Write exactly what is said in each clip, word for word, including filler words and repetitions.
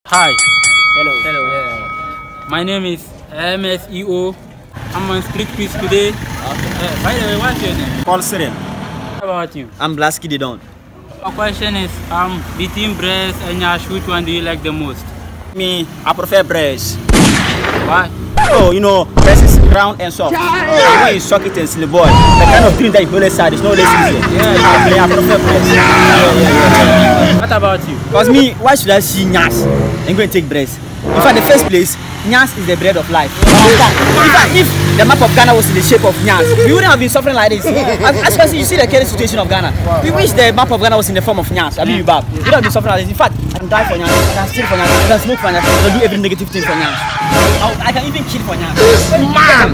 Hi. Hello. Hello. Yeah. My name is M S E O. I'm on street quiz today. Okay. Uh, by the way, what's your name? Paul Siren. How about you? I'm Blasky the Don. My question is, um, between breast and yash, which one do you like the most? Me, I prefer breast. Why? Oh, you know, breast is round and soft. Oh, when you suck it and sleep, boy, the kind of drink that you hold inside is no less easy. Yeah, yeah, yeah, I prefer breast. Yeah, yeah, yeah, yeah. What about you? Because me, why should I see Nyas and go and take breast? In fact, the first place, Nyas is the bread of life. In fact, if the map of Ghana was in the shape of Nyas, we wouldn't have been suffering like this. As you can see, you see the current situation of Ghana. We wish the map of Ghana was in the form of Nyas. I mean, you back. We would have been suffering like this. In fact, I can die for Nyas, I can steal for Nyas, I can smoke for Nyas, I can do every negative thing for Nyas. I can even kill for Nyas. Man!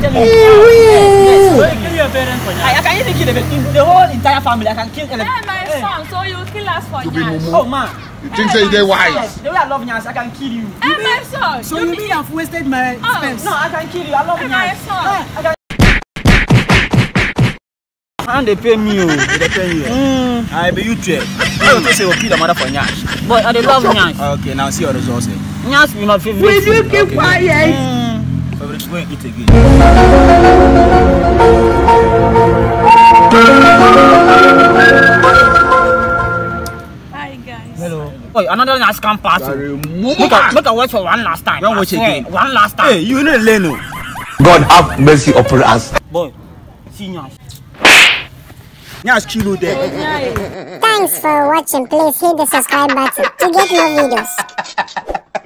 I can even kill the whole entire family. I can kill everything. Hey, my son, so you kill us for Nyas? Oh, man. You think hey, they're wise? Yes, the way I love Nyas, I can kill you. Hey, my son. So you, you mean I've wasted my oh. expense? No, I can kill you. I love hey, Nyas. my son. I can... And they pay me. They pay you. Mm. I be you trade. I don't say we kill the mother for Nyas. But I love Nyas. Okay, now see your results. Nyas be my favorite. Will you keep okay. quiet? Mm. Favorite, go and eat again. Hi guys. Hello. Oh, another Nyas can pass. Make a, make a watch for one last time. Don't watch again. One last time. Hey, you need to learn. God have mercy upon us. Boy, see Nyas. Nyas kilo there. Thanks for watching. Please hit the subscribe button to get more videos.